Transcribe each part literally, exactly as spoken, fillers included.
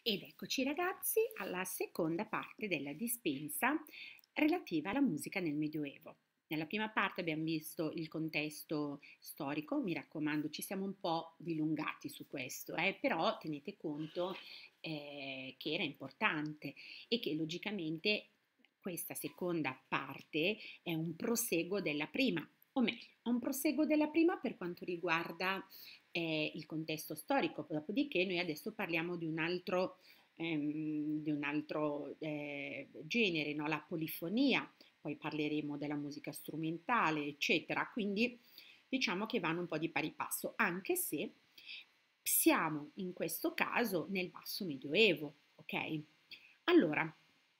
Ed eccoci ragazzi alla seconda parte della dispensa relativa alla musica nel Medioevo. Nella prima parte abbiamo visto il contesto storico, mi raccomando, ci siamo un po' dilungati su questo, eh, però tenete conto eh, che era importante e che logicamente questa seconda parte è un proseguo della prima, o meglio, è un proseguo della prima per quanto riguarda eh, il contesto storico, dopodiché noi adesso parliamo di un altro, ehm, di un altro eh, genere, no? La polifonia, poi parleremo della musica strumentale, eccetera, quindi diciamo che vanno un po' di pari passo, anche se siamo in questo caso nel basso medioevo, ok? Allora,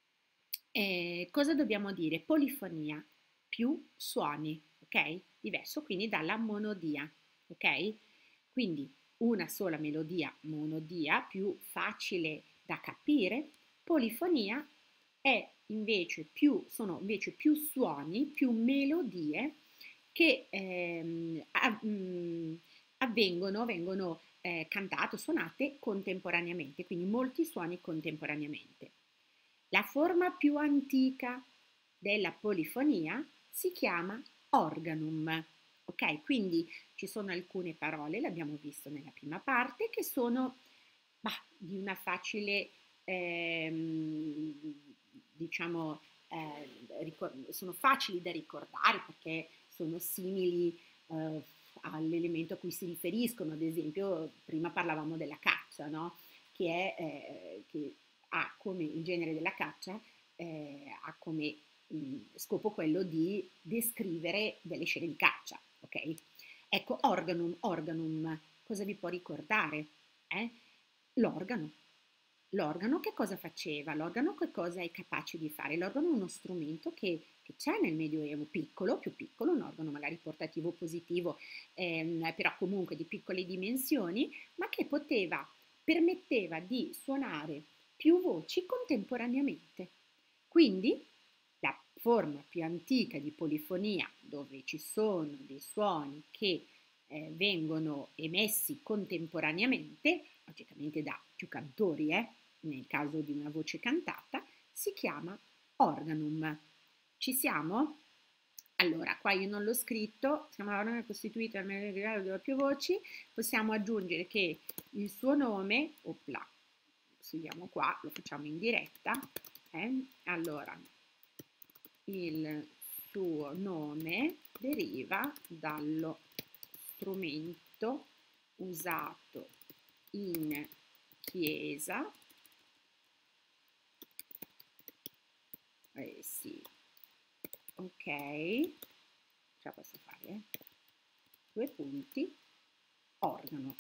eh, cosa dobbiamo dire? Polifonia, più suoni, ok? Diverso quindi dalla monodia, ok? Quindi una sola melodia, monodia, più facile da capire. Polifonia è invece più, sono invece più suoni, più melodie che ehm, av- mh, avvengono, vengono eh, cantate, suonate contemporaneamente, quindi molti suoni contemporaneamente. La forma più antica della polifonia si chiama organum, ok? Quindi ci sono alcune parole, l'abbiamo visto nella prima parte, che sono bah, di una facile, ehm, diciamo, eh, ricor- sono facili da ricordare perché sono simili eh, all'elemento a cui si riferiscono, ad esempio prima parlavamo della caccia, no? Che, è, eh, che ha come il genere della caccia, eh, ha come mh, scopo quello di descrivere delle scene di caccia, ok? Ecco, organum, organum, cosa vi può ricordare? Eh? L'organo. L'organo che cosa faceva? L'organo che cosa è capace di fare? L'organo è uno strumento che, che c'è nel Medioevo, piccolo, più piccolo, un organo magari portativo o positivo, ehm, però comunque di piccole dimensioni, ma che poteva, permetteva di suonare più voci contemporaneamente. Quindi la forma più antica di polifonia, dove ci sono dei suoni che eh, vengono emessi contemporaneamente, logicamente da più cantori, eh, nel caso di una voce cantata, si chiama organum. Ci siamo? Allora, qua io non l'ho scritto, siamo l'organo costituito da due più voci, possiamo aggiungere che il suo nome, opla, scriviamo qua, lo facciamo in diretta, eh? Allora, il suo nome deriva dallo strumento usato in chiesa, eh sì, ok, ce la posso fare, eh? Due punti, organo.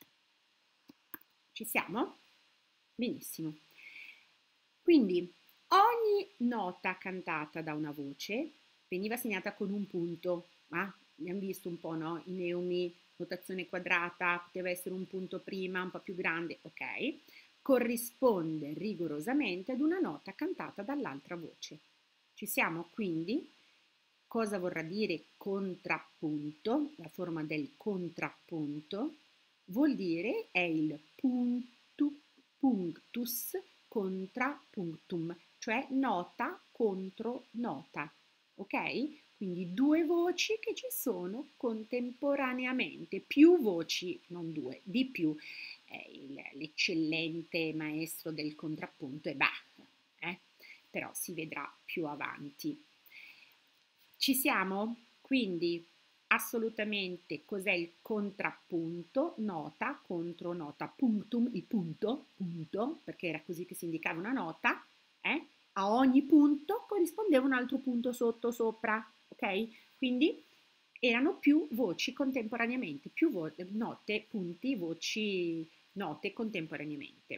Ci siamo? Benissimo. Quindi ogni nota cantata da una voce veniva segnata con un punto, ma abbiamo visto un po', no? I neumi, notazione quadrata, poteva essere un punto prima, un po' più grande, ok? Corrisponde rigorosamente ad una nota cantata dall'altra voce. Ci siamo quindi? Cosa vorrà dire contrappunto? La forma del contrappunto vuol dire è il puntu, punctus contra punctum, cioè nota contro nota, ok? Quindi due voci che ci sono contemporaneamente, più voci, non due, di più. Eh, il- l'eccellente maestro del contrappunto è Bach, eh? Però si vedrà più avanti. Ci siamo? Quindi assolutamente cos'è il contrappunto? Nota contro nota, punctum, il punto, punto, perché era così che si indicava una nota, eh? A ogni punto corrispondeva un altro punto sotto, sopra, ok? Quindi erano più voci contemporaneamente, più vo- note, punti, voci, note contemporaneamente.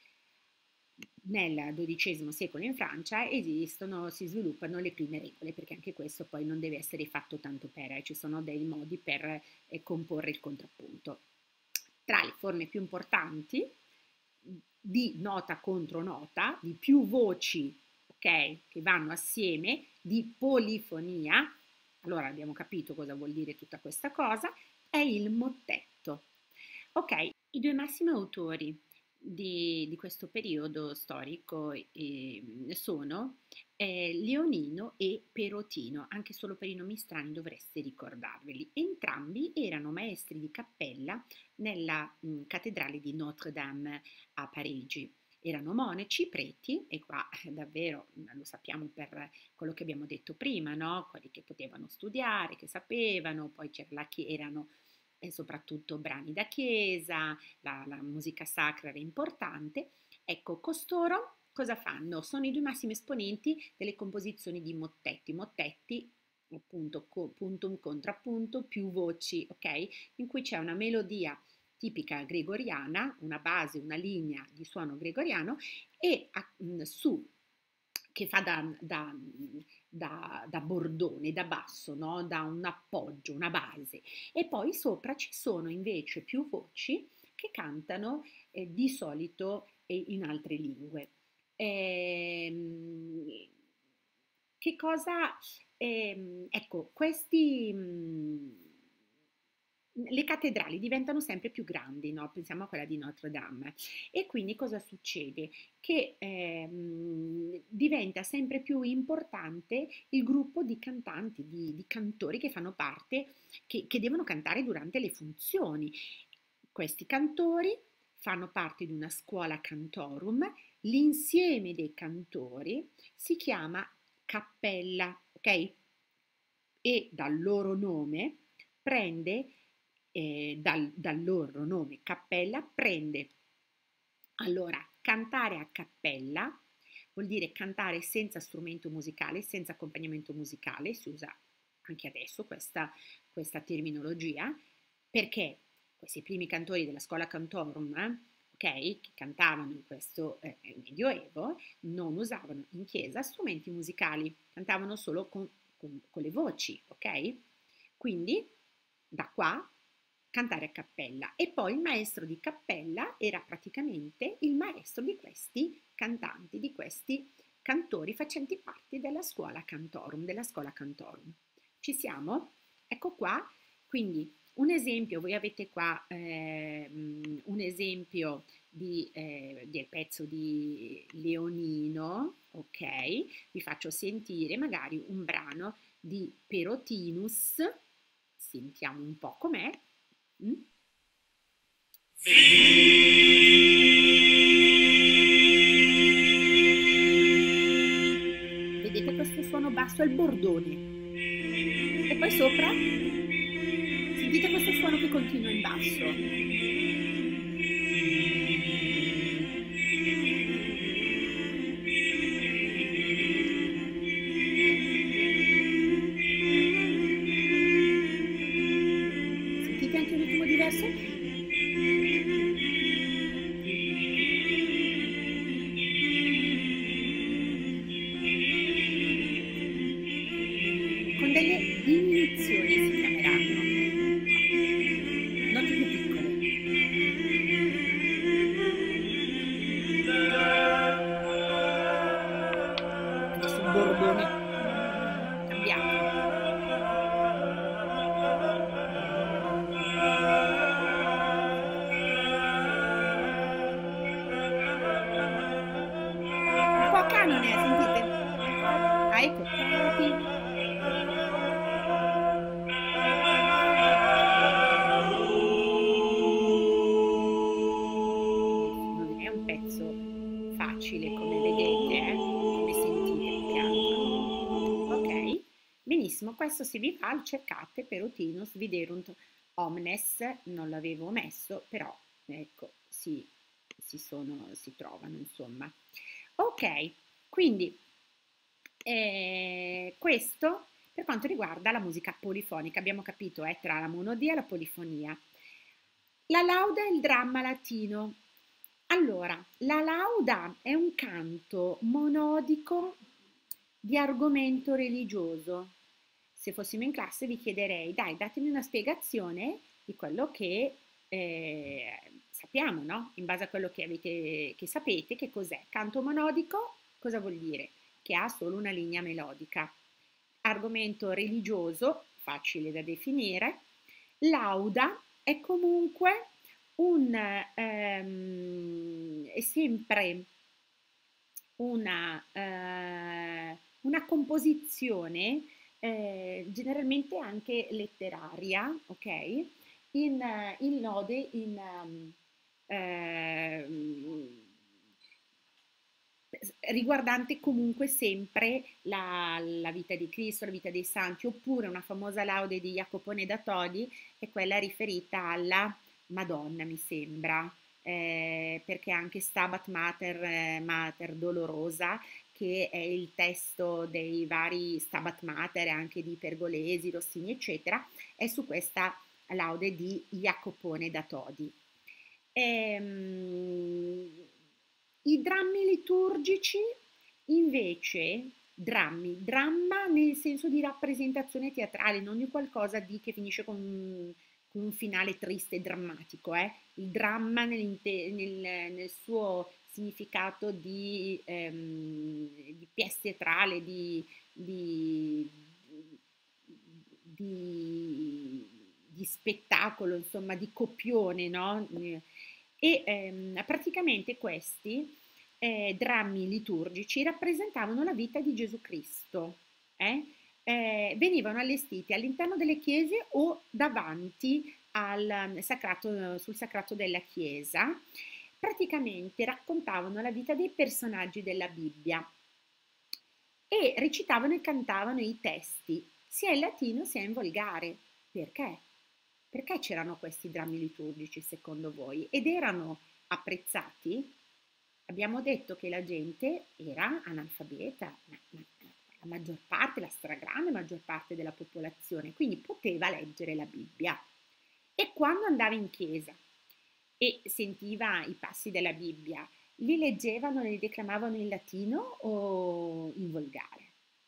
Nel dodicesimo secolo in Francia esistono, si sviluppano le prime regole, perché anche questo poi non deve essere fatto tanto per, eh, ci sono dei modi per eh, comporre il contrappunto. Tra le forme più importanti di nota contro nota, di più voci, ok, che vanno assieme, di polifonia, allora abbiamo capito cosa vuol dire tutta questa cosa, è il mottetto. Ok, i due massimi autori di, di questo periodo storico eh, sono eh, Leonino e Perotino, anche solo per i nomi strani dovreste ricordarveli. Entrambi erano maestri di cappella nella mh, cattedrale di Notre-Dame a Parigi. Erano monaci, preti, e qua eh, davvero lo sappiamo per quello che abbiamo detto prima, no? Quelli che potevano studiare, che sapevano, poi c'era la chi- erano e soprattutto brani da chiesa, la, la musica sacra era importante. Ecco, costoro cosa fanno? Sono i due massimi esponenti delle composizioni di mottetti. Mottetti, appunto, co, puntum contrappunto, più voci, ok? In cui c'è una melodia tipica gregoriana, una base, una linea di suono gregoriano e a, mh, su che fa da, da, da, da bordone, da basso, no? Da un appoggio, una base. E poi sopra ci sono invece più voci che cantano eh, di solito eh, in altre lingue. Ehm, che cosa, ehm, ecco, questi, mh, le cattedrali diventano sempre più grandi, no? Pensiamo a quella di Notre Dame. E quindi cosa succede? Che ehm, diventa sempre più importante il gruppo di cantanti, di, di cantori che fanno parte, che, che devono cantare durante le funzioni. Questi cantori fanno parte di una scuola cantorum, l'insieme dei cantori si chiama cappella, ok? E dal loro nome prende, eh, dal, dal loro nome cappella, prende allora cantare a cappella, vuol dire cantare senza strumento musicale, senza accompagnamento musicale, si usa anche adesso questa, questa terminologia, perché questi primi cantori della scuola cantorum, eh, ok, che cantavano in questo eh, medioevo, non usavano in chiesa strumenti musicali, cantavano solo con, con, con le voci, ok? Quindi da qua cantare a cappella e poi il maestro di cappella era praticamente il maestro di questi cantanti, di questi cantori facenti parte della scuola cantorum, della scuola cantorum. Ci siamo? Ecco qua, quindi un esempio, voi avete qua eh, un esempio di, eh, del pezzo di Leonino, ok? Vi faccio sentire magari un brano di Perotinus, sentiamo un po' com'è. Mm? Vedete questo suono basso è il bordone e poi sopra sentite questo suono che continua in basso. Sentite anche un ritmo diverso? Con delle diminuzioni si chiameranno, note più piccole. Adesso un bordone cambiato. Un po' canone, sentite? Ah, ecco, capi. Non è un pezzo facile come vedete, eh? Come sentite più che altro. Ok, benissimo, questo se vi va, cercate Perotinus viderunt omnes, non l'avevo messo, però ecco, si, si, sono, si trovano insomma. Ok, quindi eh, questo per quanto riguarda la musica polifonica, abbiamo capito è tra la monodia e la polifonia. La lauda e il dramma latino. Allora, la lauda è un canto monodico di argomento religioso. Se fossimo in classe vi chiederei, dai, datemi una spiegazione di quello che eh, sappiamo, no? In base a quello che avete, che sapete, che cos'è. Canto monodico, cosa vuol dire? Che ha solo una linea melodica. Argomento religioso, facile da definire. Lauda è comunque un, ehm, è sempre una, eh, una composizione eh, generalmente anche letteraria, ok? In, eh, in lode, in, um, ehm, riguardante comunque sempre la, la vita di Cristo, la vita dei santi, oppure una famosa laude di Jacopone da Todi è quella riferita alla Madonna, mi sembra, eh, perché anche Stabat Mater, eh, Mater Dolorosa, che è il testo dei vari Stabat Mater, anche di Pergolesi, Rossini, eccetera, è su questa laude di Jacopone da Todi. Ehm, I drammi liturgici invece, drammi, dramma nel senso di rappresentazione teatrale, non di qualcosa di che finisce con un, con un finale triste e drammatico, eh? Il dramma nell'inte- nel, nel suo significato di, ehm, di pièce teatrale, di, di, di, di spettacolo, insomma, di copione, no? E ehm, praticamente questi eh, drammi liturgici rappresentavano la vita di Gesù Cristo, eh? Eh, venivano allestiti all'interno delle chiese o davanti al um, sacrato, sul sacrato della chiesa. Praticamente raccontavano la vita dei personaggi della Bibbia e recitavano e cantavano i testi sia in latino sia in volgare. Perché? Perché c'erano questi drammi liturgici secondo voi? Ed erano apprezzati? Abbiamo detto che la gente era analfabeta, ma, ma, la maggior parte, la stragrande maggior parte della popolazione, quindi poteva leggere la Bibbia. E quando andava in chiesa e sentiva i passi della Bibbia, li leggevano, li declamavano in latino o in volgare?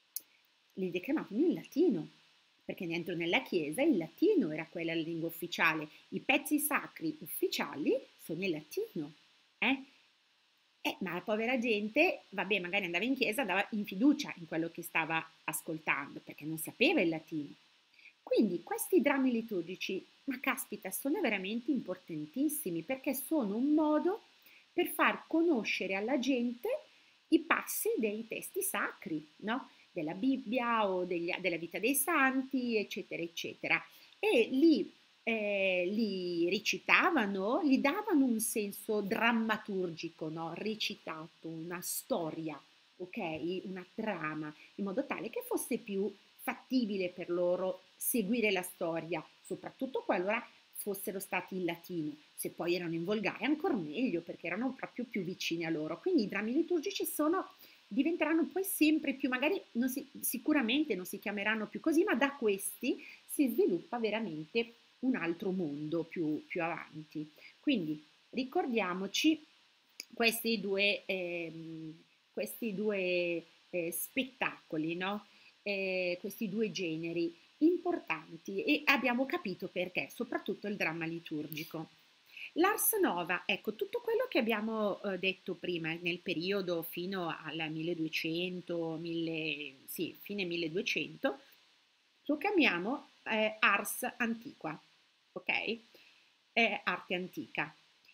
Li declamavano in latino, perché dentro nella chiesa il latino era quella lingua ufficiale, i pezzi sacri ufficiali sono in latino. Eh? Eh, ma la povera gente, vabbè, magari andava in chiesa, andava in fiducia in quello che stava ascoltando, perché non sapeva il latino. Quindi questi drammi liturgici, ma caspita, sono veramente importantissimi perché sono un modo per far conoscere alla gente i passi dei testi sacri, no? Della Bibbia o degli- della vita dei santi, eccetera, eccetera. E li, eh, li recitavano, gli davano un senso drammaturgico, no? Recitato, una storia, ok? Una trama, in modo tale che fosse più fattibile per loro seguire la storia, soprattutto qualora fossero stati in latino. Se poi erano in volgare, ancora meglio, perché erano proprio più vicini a loro. Quindi i drammi liturgici sono, diventeranno poi sempre più, magari non si, sicuramente non si chiameranno più così, ma da questi si sviluppa veramente un altro mondo più, più avanti. Quindi ricordiamoci questi due, ehm, questi due eh, spettacoli, no? Eh, questi due generi importanti e abbiamo capito perché, soprattutto il dramma liturgico. L'Ars Nova, ecco, tutto quello che abbiamo eh, detto prima nel periodo fino al milleduecento, mille, sì, fine milleduecento, lo chiamiamo eh, Ars Antiqua, ok? Eh, arte antica.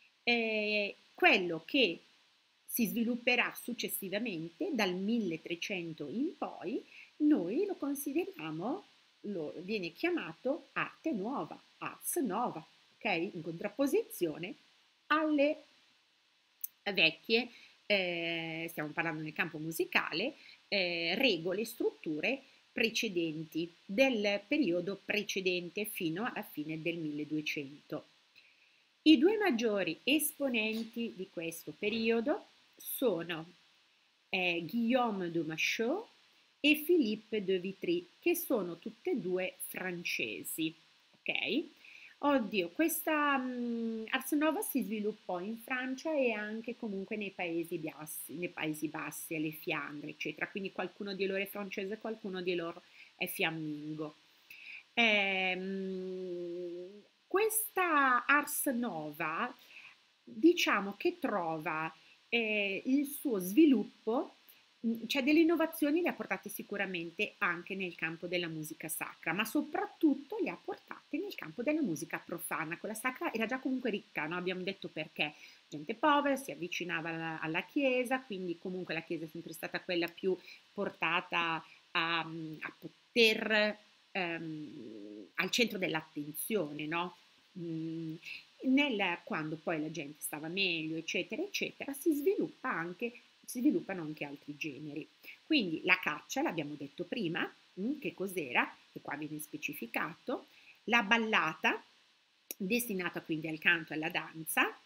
Eh, quello che si svilupperà successivamente dal milletrecento in poi, noi lo consideriamo, lo, viene chiamato arte nuova, ars nova, ok? In contrapposizione alle vecchie, eh, stiamo parlando nel campo musicale, eh, regole, strutture precedenti, del periodo precedente fino alla fine del milleduecento. I due maggiori esponenti di questo periodo sono eh, Guillaume de Machaut e Philippe de Vitry, che sono tutte e due francesi. Ok? Oddio, questa um, Ars Nova si sviluppò in Francia e anche comunque nei Paesi Bassi, nei Paesi Bassi, alle Fiandre, eccetera. Quindi qualcuno di loro è francese, qualcuno di loro è fiammingo. Ehm, questa Ars Nova, diciamo che trova eh, il suo sviluppo, mh, cioè delle innovazioni le ha portate sicuramente anche nel campo della musica sacra, ma soprattutto le ha portate parte nel campo della musica profana. Quella sacra era già comunque ricca, no? Abbiamo detto perché gente povera si avvicinava alla, alla chiesa, quindi comunque la chiesa è sempre stata quella più portata a, a poter ehm, al centro dell'attenzione, no? Mm, nel, quando poi la gente stava meglio, eccetera, eccetera, si sviluppa anche, si sviluppano anche altri generi. Quindi la caccia, l'abbiamo detto prima, mm, che cos'era, e qua viene specificato, la ballata, destinata quindi al canto e alla danza,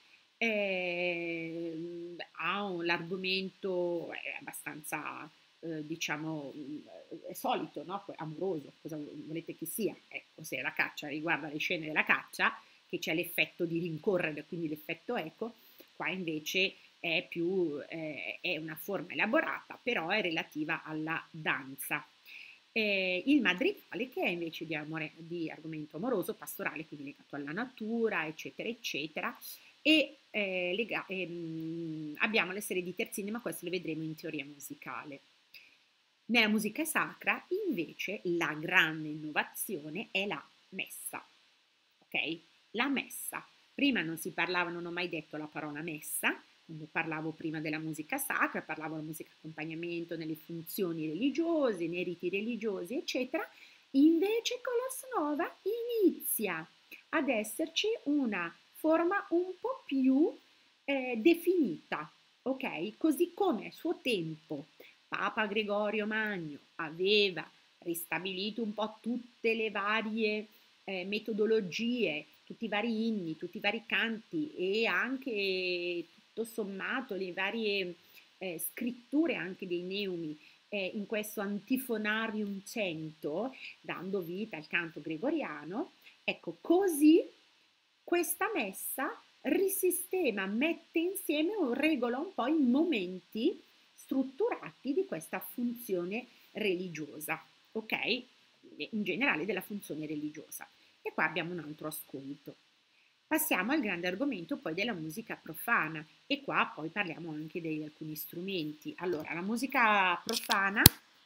eh, ha un, l'argomento è abbastanza, eh, diciamo, è solito, no? Amoroso, cosa volete che sia? Ecco, se la caccia riguarda le scene della caccia, che c'è l'effetto di rincorrere, quindi l'effetto eco, qua invece è più, eh, è una forma elaborata, però è relativa alla danza. Eh, il madrigale che è invece di, amore, di argomento amoroso, pastorale, quindi legato alla natura, eccetera, eccetera, e eh, lega, ehm, abbiamo le serie di terzini, ma questo lo vedremo in teoria musicale. Nella musica sacra, invece, la grande innovazione è la messa, ok? La messa. Prima non si parlava, non ho mai detto la parola messa, quando parlavo prima della musica sacra, parlavo della musica accompagnamento nelle funzioni religiose, nei riti religiosi, eccetera. Invece con la Snova inizia ad esserci una forma un po' più eh, definita, ok? Così come a suo tempo Papa Gregorio Magno aveva ristabilito un po' tutte le varie eh, metodologie, tutti i vari inni, tutti i vari canti e anche tutto sommato le varie eh, scritture anche dei neumi eh, in questo antifonarium cento, dando vita al canto gregoriano. Ecco, così questa messa risistema, mette insieme o regola un po' i momenti strutturati di questa funzione religiosa, ok? In generale della funzione religiosa. E qua abbiamo un altro ascolto. Passiamo al grande argomento poi della musica profana e qua poi parliamo anche di alcuni strumenti. Allora, la musica profana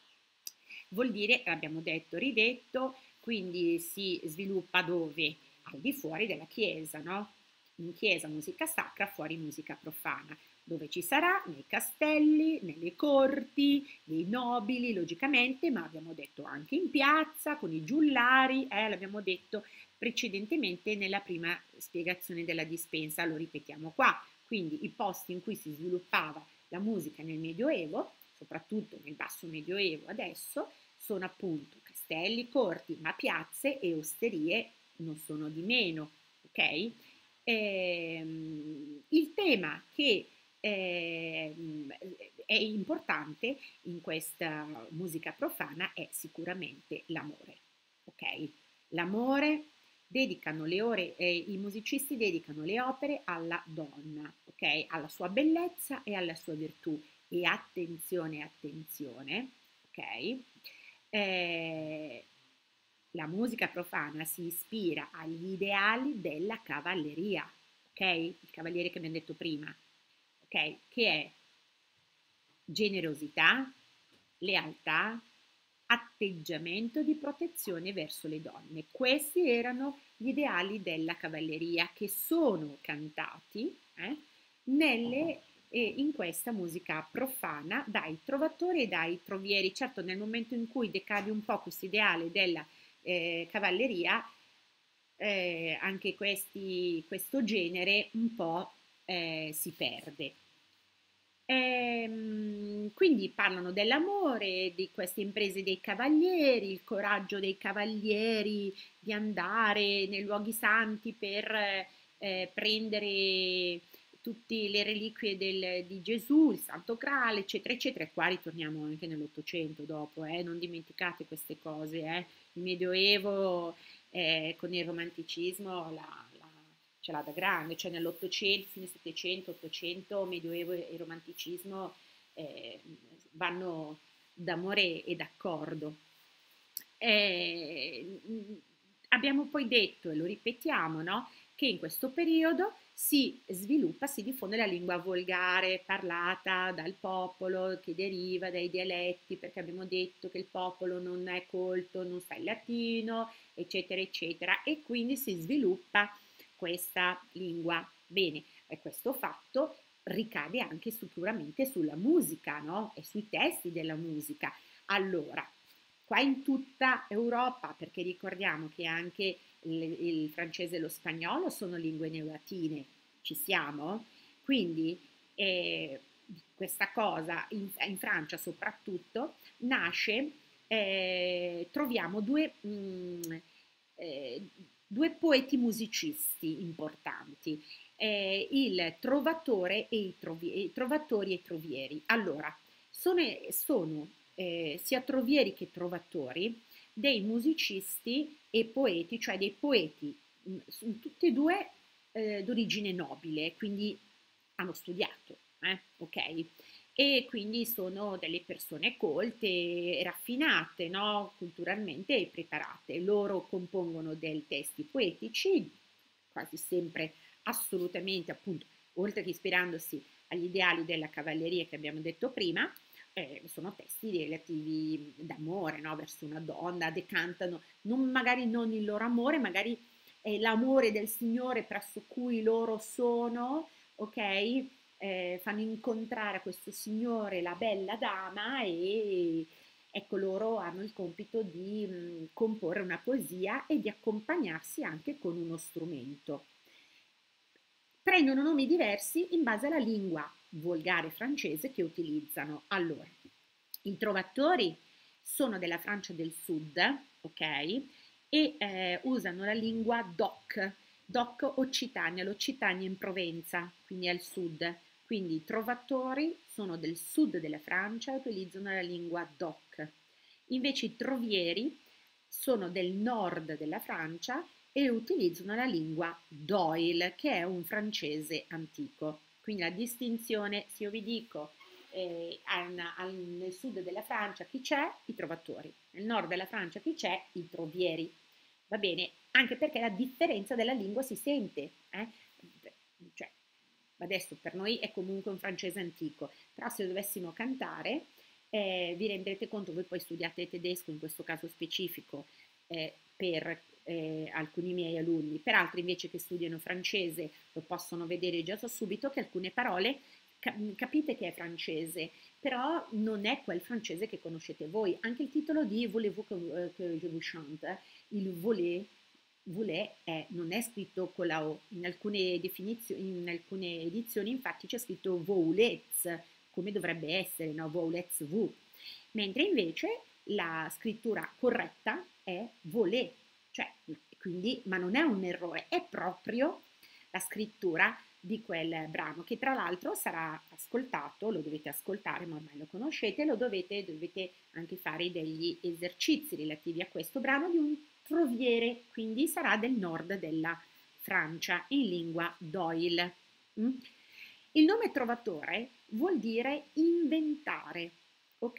vuol dire, abbiamo detto, ridetto, quindi si sviluppa dove? Al di fuori della chiesa, no? In chiesa musica sacra, fuori musica profana. Dove ci sarà? Nei castelli, nelle corti, dei nobili, logicamente, ma abbiamo detto anche in piazza, con i giullari, eh, l'abbiamo detto precedentemente nella prima spiegazione della dispensa, lo ripetiamo qua. Quindi i posti in cui si sviluppava la musica nel Medioevo, soprattutto nel basso Medioevo adesso, sono appunto castelli, corti, ma piazze e osterie non sono di meno, ok? Ehm, il tema che ehm, è importante in questa musica profana è sicuramente l'amore, ok? L'amore, dedicano le ore, eh, i musicisti dedicano le opere alla donna, ok? Alla sua bellezza e alla sua virtù. E attenzione, attenzione, ok? Eh, la musica profana si ispira agli ideali della cavalleria, ok? Il cavaliere che abbiamo detto prima, ok? Che è generosità, lealtà, atteggiamento di protezione verso le donne. Questi erano gli ideali della cavalleria che sono cantati eh, nelle, eh, in questa musica profana dai trovatori e dai trovieri. Certo, nel momento in cui decade un po' questo ideale della eh, cavalleria, eh, anche questi, questo genere un po' eh, si perde. Ehm, quindi parlano dell'amore, di queste imprese dei cavalieri, il coraggio dei cavalieri di andare nei luoghi santi per eh, prendere tutte le reliquie del- di Gesù, il Santo Graal, eccetera, eccetera. E qua ritorniamo anche nell'Ottocento dopo, eh, non dimenticate queste cose, eh. Il Medioevo eh, con il romanticismo la, la- ce l'ha da grande, cioè nell'Ottocento, fine Settecento, Ottocento, Medioevo e Romanticismo eh, vanno d'amore e d'accordo. Eh, abbiamo poi detto, e lo ripetiamo, no? che in questo periodo si sviluppa, si diffonde la lingua volgare parlata dal popolo, che deriva dai dialetti, perché abbiamo detto che il popolo non è colto, non sa il latino, eccetera, eccetera, e quindi si sviluppa questa lingua. Bene, e questo fatto ricade anche sicuramente sulla musica, no? E sui testi della musica. Allora, qua in tutta Europa, perché ricordiamo che anche il, il francese e lo spagnolo sono lingue neolatine, ci siamo? Quindi eh, questa cosa in, in Francia soprattutto nasce, eh, troviamo due, mh, eh, due poeti musicisti importanti, eh, il trovatore e i, trovi- i trovatori e i trovieri. Allora, sono, sono eh, sia trovieri che trovatori dei musicisti e poeti, cioè dei poeti, mh, sono tutti e due eh, d'origine nobile, quindi hanno studiato, eh, ok? E quindi sono delle persone colte e raffinate, no? Culturalmente preparate. Loro compongono dei testi poetici, quasi sempre assolutamente, appunto, oltre che ispirandosi agli ideali della cavalleria che abbiamo detto prima, eh, sono testi relativi d'amore, no? Verso una donna, decantano non, magari non il loro amore, magari è l'amore del Signore presso cui loro sono, ok? Eh, fanno incontrare a questo Signore la bella dama e ecco loro hanno il compito di mh, comporre una poesia e di accompagnarsi anche con uno strumento. Prendono nomi diversi in base alla lingua volgare francese che utilizzano. Allora, i trovatori sono della Francia del Sud, ok? E eh, usano la lingua doc, doc Occitania, l'Occitania in Provenza, quindi al sud. Quindi i trovatori sono del sud della Francia e utilizzano la lingua doc. Invece i trovieri sono del nord della Francia e utilizzano la lingua d'Oil, che è un francese antico. Quindi la distinzione, se io vi dico eh, al, al, nel sud della Francia chi c'è? I trovatori. Nel nord della Francia chi c'è? I trovieri. Va bene? Anche perché la differenza della lingua si sente. Eh? Cioè, adesso per noi è comunque un francese antico, però se dovessimo cantare eh, vi renderete conto, voi poi studiate tedesco in questo caso specifico eh, per eh, alcuni miei alunni, per altri invece che studiano francese lo possono vedere già subito che alcune parole capite che è francese, però non è quel francese che conoscete voi. Anche il titolo di Voulez-vous que, que je vous chante, il voler, voler è, non è scritto con la O, in alcune definizioni, in alcune edizioni infatti c'è scritto voulez, come dovrebbe essere, no? Voulez vous, mentre invece la scrittura corretta è voler, cioè, quindi, ma non è un errore, è proprio la scrittura di quel brano, che tra l'altro sarà ascoltato, lo dovete ascoltare, ma ormai lo conoscete, lo dovete, dovete anche fare degli esercizi relativi a questo brano di un troviere, quindi sarà del nord della Francia, in lingua d'Oil. Mm? Il nome trovatore vuol dire inventare, ok?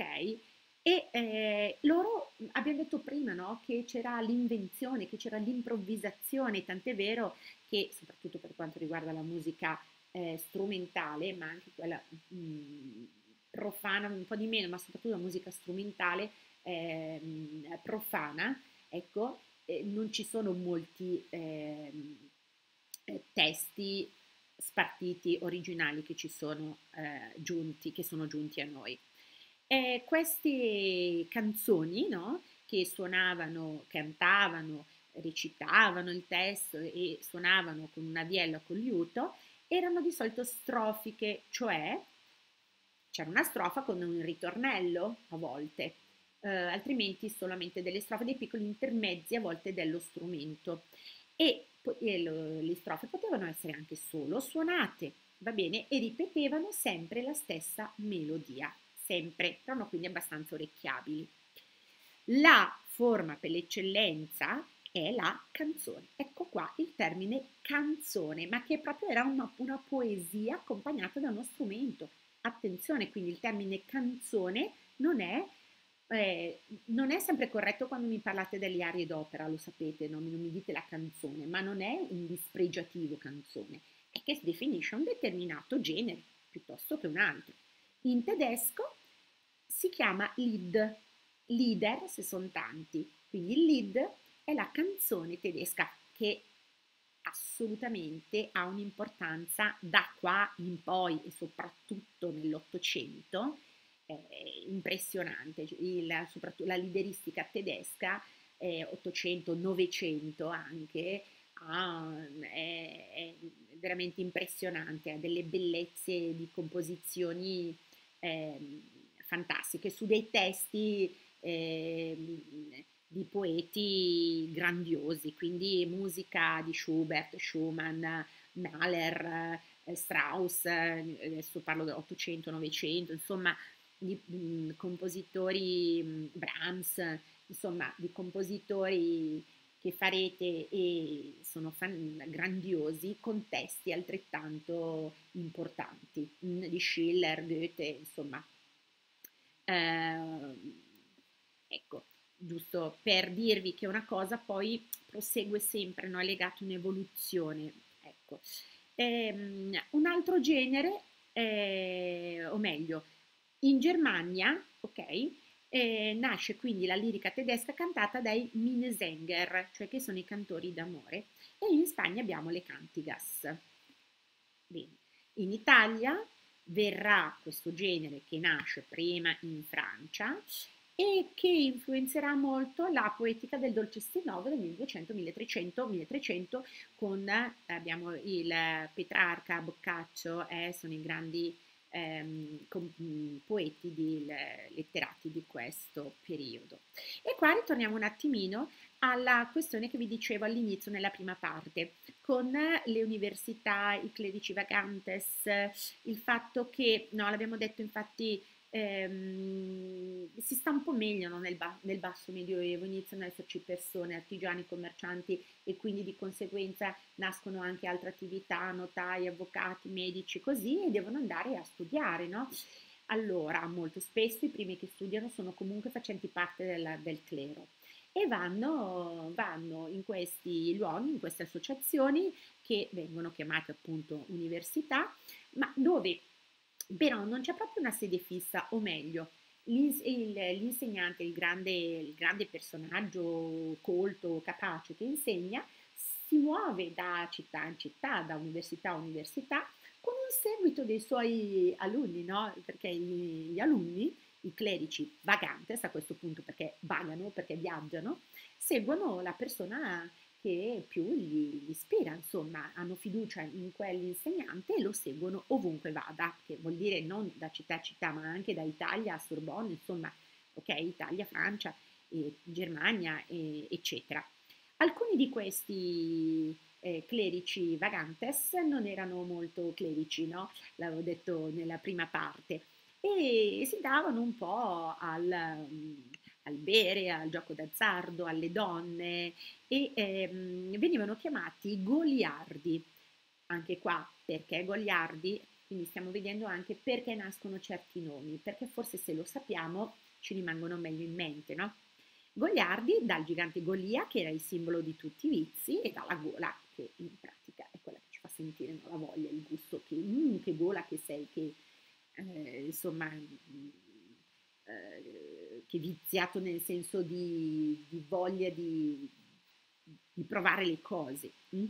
E eh, loro, abbiamo detto prima, no, che c'era l'invenzione, che c'era l'improvvisazione, tant'è vero che soprattutto per quanto riguarda la musica eh, strumentale, ma anche quella mh, profana un po' di meno, ma soprattutto la musica strumentale eh, profana, ecco, eh, non ci sono molti eh, testi spartiti originali che ci sono eh, giunti, che sono giunti a noi. E queste canzoni, no, che suonavano, cantavano, recitavano il testo e suonavano con una viella o con liuto, erano di solito strofiche, cioè c'era una strofa con un ritornello a volte, eh, altrimenti solamente delle strofe, dei piccoli intermezzi a volte dello strumento. E, e lo, le strofe potevano essere anche solo suonate, va bene, e ripetevano sempre la stessa melodia, sempre, erano quindi abbastanza orecchiabili. La forma per l'eccellenza è la canzone. Ecco qua il termine canzone, ma che proprio era una, una poesia accompagnata da uno strumento. Attenzione, quindi il termine canzone non è eh, non è sempre corretto quando mi parlate delle arie d'opera, lo sapete, non, non mi dite la canzone, ma non è un dispregiativo canzone, è che definisce un determinato genere piuttosto che un altro. In tedesco si chiama Lied, Lieder se sono tanti, quindi il Lied è la canzone tedesca che assolutamente ha un'importanza da qua in poi e soprattutto nell'Ottocento eh, impressionante. Il, soprattutto la lideristica tedesca, eh, ottocento novecento anche, ah, è, è veramente impressionante, ha delle bellezze di composizioni eh, fantastiche su dei testi eh, di poeti grandiosi, quindi musica di Schubert, Schumann, Mahler, eh, Strauss, eh, adesso parlo dell'Ottocento, Novecento, insomma, di mh, compositori, mh, Brahms, insomma, di compositori che farete e sono fan- grandiosi, con testi altrettanto importanti, mh, di Schiller, Goethe, insomma. Eh, ecco, giusto per dirvi che una cosa poi prosegue sempre, no? È legata a un'evoluzione. Ecco. Ehm, un altro genere, eh, o meglio, in Germania, ok, eh, nasce quindi la lirica tedesca cantata dai Minnesänger, cioè che sono i cantori d'amore, e in Spagna abbiamo le cantigas. Bene. In Italia verrà questo genere che nasce prima in Francia e che influenzerà molto la poetica del Dolcestinovo del milleduecento, milletrecento, milletrecento con, eh, abbiamo il Petrarca, Boccaccio, eh, sono i grandi ehm, com- poeti di, letterati di questo periodo. E qua ritorniamo un attimino alla questione che vi dicevo all'inizio nella prima parte, con le università, i clerici vagantes, il fatto che, no, l'abbiamo detto infatti, ehm, si sta un po' meglio, no, nel, ba- nel basso medioevo, iniziano ad esserci persone, artigiani, commercianti e quindi di conseguenza nascono anche altre attività, notai, avvocati, medici, così, e devono andare a studiare, no? Allora, molto spesso i primi che studiano sono comunque facenti parte della- del clero e vanno, vanno in questi luoghi, in queste associazioni che vengono chiamate appunto università, ma dove però non c'è proprio una sede fissa, o meglio, l'ins- il- l'insegnante, il grande, il grande personaggio colto, capace che insegna, si muove da città in città, da università a università, con un seguito dei suoi alunni, no? Perché gli, gli alunni, i clerici vagantes a questo punto, perché vagano, perché viaggiano, seguono la persona che più gli, gli ispira, insomma, hanno fiducia in quell'insegnante e lo seguono ovunque vada, che vuol dire non da città a città, ma anche da Italia a Sorbonne, insomma, ok, Italia, Francia, eh, Germania, eh, eccetera. Alcuni di questi eh, clerici vagantes non erano molto clerici, no? L'avevo detto nella prima parte, e si davano un po' al, mm, al bere, al gioco d'azzardo, alle donne e ehm, venivano chiamati goliardi. Anche qua, perché goliardi? Quindi stiamo vedendo anche perché nascono certi nomi, perché forse se lo sappiamo ci rimangono meglio in mente, no? Goliardi dal gigante Golia, che era il simbolo di tutti i vizi, e dalla gola, che in pratica è quella che ci fa sentire, no, la voglia, il gusto, che, mm, che gola che sei, che eh, insomma, mm, eh, che viziato nel senso di, di voglia di, di provare le cose. Mm?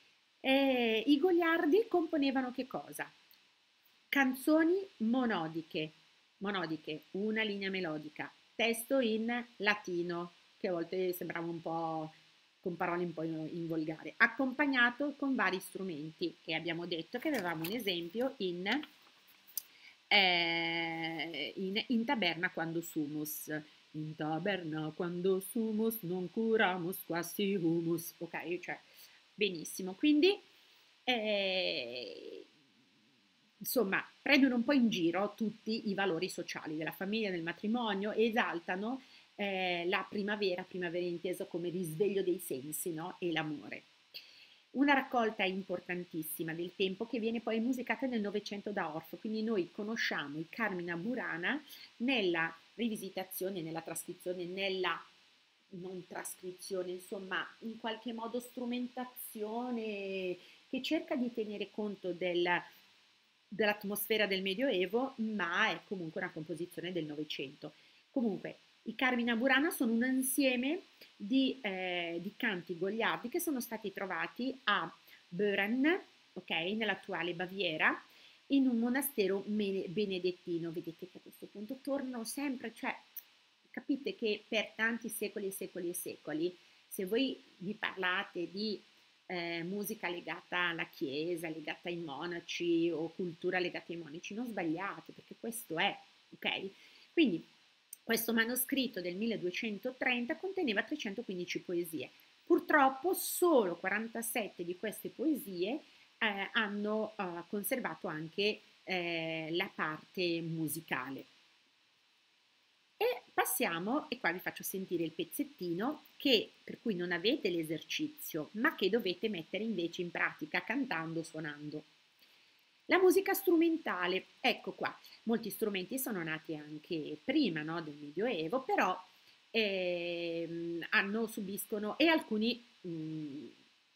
E i goliardi componevano che cosa? Canzoni monodiche, monodiche, una linea melodica, testo in latino, che a volte sembrava un po' con parole un po' in, in volgare, accompagnato con vari strumenti e abbiamo detto che avevamo un esempio in, eh, in, in taberna quando sumus. In taberna quando sumus non curamus quasi humus, ok? Cioè, benissimo, quindi eh, insomma, prendono un po' in giro tutti i valori sociali della famiglia, del matrimonio e esaltano eh, la primavera, primavera inteso come risveglio dei sensi, no? E l'amore. Una raccolta importantissima del tempo che viene poi musicata nel Novecento da Orff, quindi noi conosciamo il Carmina Burana nella rivisitazione, nella trascrizione, nella non trascrizione, insomma, in qualche modo strumentazione che cerca di tenere conto del, dell'atmosfera del Medioevo, ma è comunque una composizione del Novecento. Comunque, i Carmina Burana sono un insieme di, eh, di canti goliardi che sono stati trovati a Böhren, ok, nell'attuale Baviera, in un monastero benedettino. Vedete che a questo punto tornano sempre, cioè capite che per tanti secoli e secoli e secoli, se voi vi parlate di eh, musica legata alla Chiesa, legata ai monaci o cultura legata ai monaci, non sbagliate, perché questo è, ok? Quindi questo manoscritto del milleduecentotrenta conteneva trecentoquindici poesie. Purtroppo solo quarantasette di queste poesie eh, hanno eh, conservato anche eh, la parte musicale. E passiamo, e qua vi faccio sentire il pezzettino che, per cui non avete l'esercizio, ma che dovete mettere invece in pratica cantando, suonando. La musica strumentale, ecco qua, molti strumenti sono nati anche prima, no, del Medioevo, però ehm, hanno, subiscono, e alcuni, mh,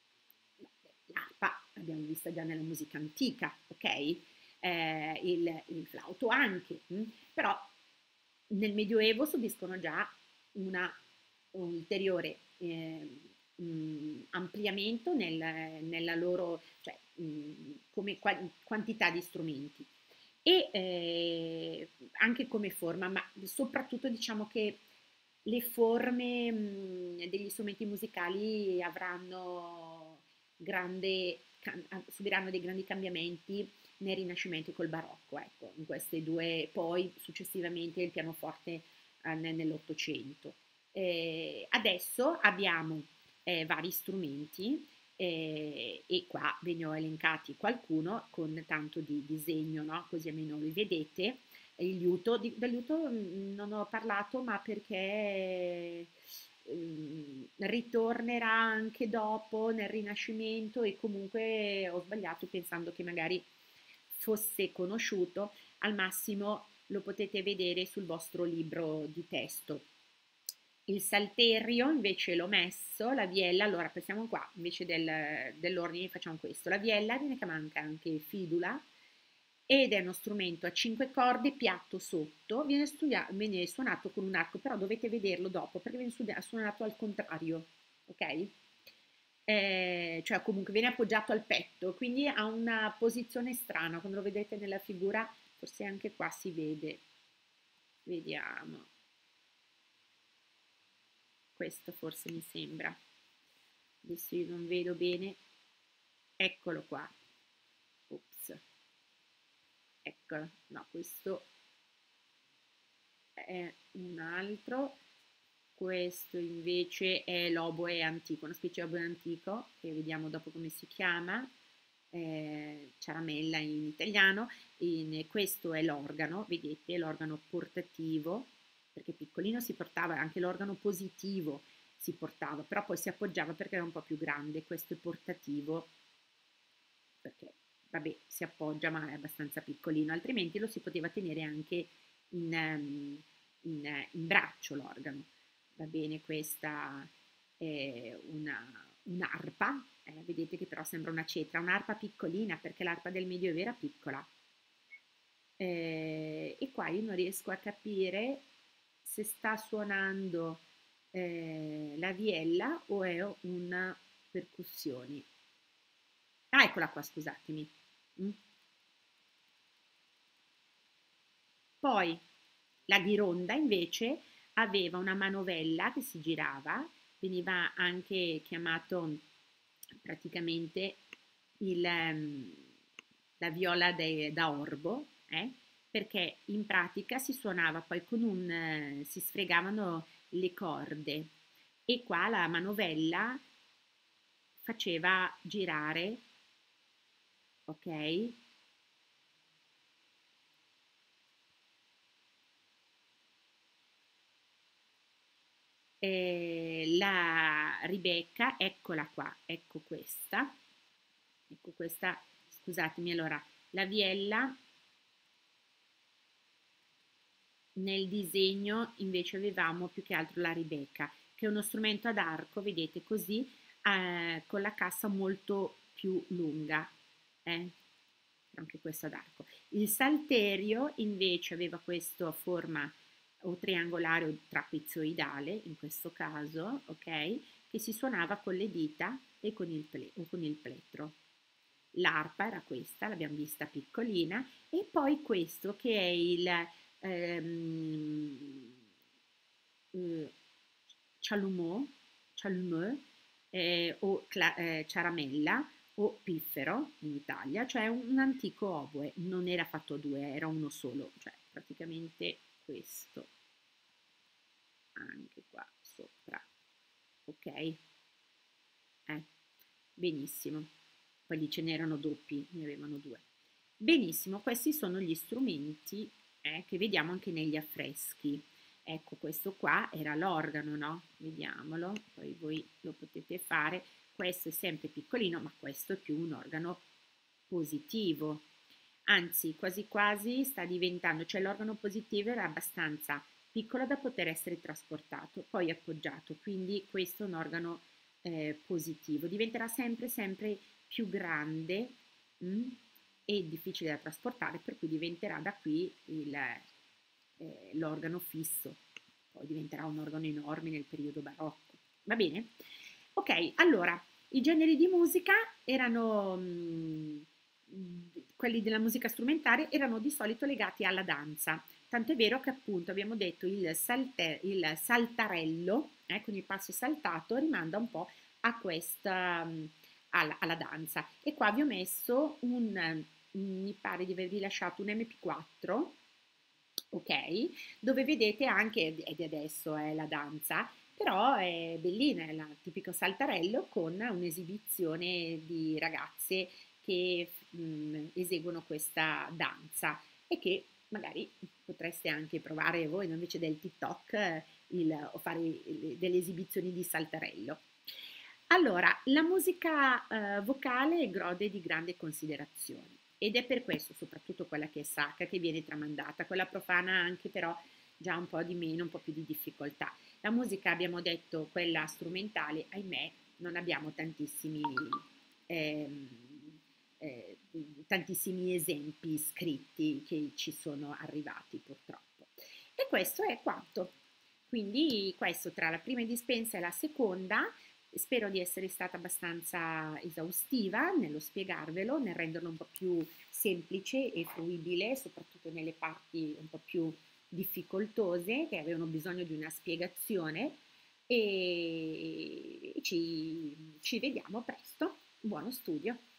l'arpa l'abbiamo vista già nella musica antica, ok? Eh, il, il flauto anche, mh? Però nel Medioevo subiscono già una, un ulteriore eh, mh, ampliamento nel, nella loro, cioè, mh, come qua, quantità di strumenti e eh, anche come forma, ma soprattutto diciamo che le forme mh, degli strumenti musicali avranno grande, subiranno dei grandi cambiamenti nel Rinascimento e col Barocco, ecco, in queste due, poi successivamente il pianoforte eh, nell'Ottocento. Eh, adesso abbiamo eh, vari strumenti eh, e qua ve ne ho elencati qualcuno con tanto di disegno, no? Così almeno li vedete. Il liuto, di, del liuto non ho parlato, ma perché ehm, ritornerà anche dopo nel Rinascimento e comunque ho sbagliato pensando che magari fosse conosciuto, al massimo lo potete vedere sul vostro libro di testo. Il salterio invece l'ho messo, la viella, allora passiamo qua, invece del, dell'ordine facciamo questo, la viella viene chiamata anche fidula ed è uno strumento a cinque corde, piatto sotto, viene, studiato, viene suonato con un arco, però dovete vederlo dopo perché viene suonato al contrario, ok? Eh, cioè comunque viene appoggiato al petto, quindi ha una posizione strana, quando lo vedete nella figura, forse anche qua si vede, vediamo, questo forse mi sembra, adesso io non vedo bene, eccolo qua, ops, eccolo, no, questo è un altro, questo invece è l'oboe antico, una specie di oboe antico, che vediamo dopo come si chiama, eh, ciaramella in italiano, in, questo è l'organo, vedete, l'organo portativo, perché piccolino si portava, anche l'organo positivo si portava, però poi si appoggiava perché era un po' più grande, questo è portativo, perché vabbè si appoggia ma è abbastanza piccolino, altrimenti lo si poteva tenere anche in, um, in, in braccio l'organo. Va bene, questa è una, un'arpa, eh, vedete che però sembra una cetra, un'arpa piccolina perché l'arpa del Medioevo era piccola. Eh, e qua io non riesco a capire se sta suonando eh, la viella o è una percussione. Ah, eccola qua, scusatemi. Mm. Poi la ghironda invece aveva una manovella che si girava, veniva anche chiamato praticamente il, um, la viola de, da orbo, eh? Perché in pratica si suonava poi con un, eh, si sfregavano le corde e qua la manovella faceva girare, ok? Eh, la Ribecca, eccola qua, ecco questa, ecco questa, scusatemi, allora, la viella nel disegno invece avevamo più che altro la ribeca, che è uno strumento ad arco, vedete così, eh, con la cassa molto più lunga, eh? Anche questo ad arco. Il salterio invece aveva questa forma o triangolare o trapezoidale, in questo caso, ok? Che si suonava con le dita e con il, ple- o con il plettro. L'arpa era questa, l'abbiamo vista piccolina, e poi questo che è il ehm, eh, chalumeau, chalumeau eh, o cla- eh, ciaramella o piffero in Italia, cioè un, un antico oboe, non era fatto a due, era uno solo, cioè praticamente questo anche qua sopra, ok? Eh, benissimo. Poi lì ce n'erano doppi, ne avevano due. Benissimo, questi sono gli strumenti eh, che vediamo anche negli affreschi. Ecco, questo qua era l'organo, no? Vediamolo, poi voi lo potete fare. Questo è sempre piccolino, ma questo è più un organo positivo. Anzi, quasi quasi sta diventando, cioè l'organo positivo era abbastanza piccolo da poter essere trasportato, poi appoggiato, quindi questo è un organo eh, positivo. Diventerà sempre, sempre più grande mh, e difficile da trasportare, per cui diventerà da qui il, eh, l'organo fisso, poi diventerà un organo enorme nel periodo barocco. Va bene? Ok, allora, i generi di musica erano, mh, quelli della musica strumentale, erano di solito legati alla danza. Tanto è vero che appunto abbiamo detto il, salte, il saltarello, eh, con il passo saltato, rimanda un po' a questa, mh, alla, alla danza. E qua vi ho messo un, mi pare di avervi lasciato un M P quattro, ok? Dove vedete anche, ed adesso è la danza, però è bellina, è il tipico saltarello con un'esibizione di ragazze che mh, eseguono questa danza e che magari potreste anche provare voi invece del TikTok eh, il, o fare il- delle esibizioni di saltarello. Allora, la musica eh, vocale gode di grande considerazione ed è per questo, soprattutto quella che è sacra, che viene tramandata, quella profana anche però già un po' di meno, un po' più di difficoltà. La musica, abbiamo detto, quella strumentale, ahimè, non abbiamo tantissimi, ehm, eh, tantissimi esempi scritti che ci sono arrivati purtroppo. E questo è quanto. Quindi questo tra la prima dispensa e la seconda. Spero di essere stata abbastanza esaustiva nello spiegarvelo, nel renderlo un po' più semplice e fruibile, soprattutto nelle parti un po' più difficoltose che avevano bisogno di una spiegazione e ci, ci vediamo presto. Buono studio!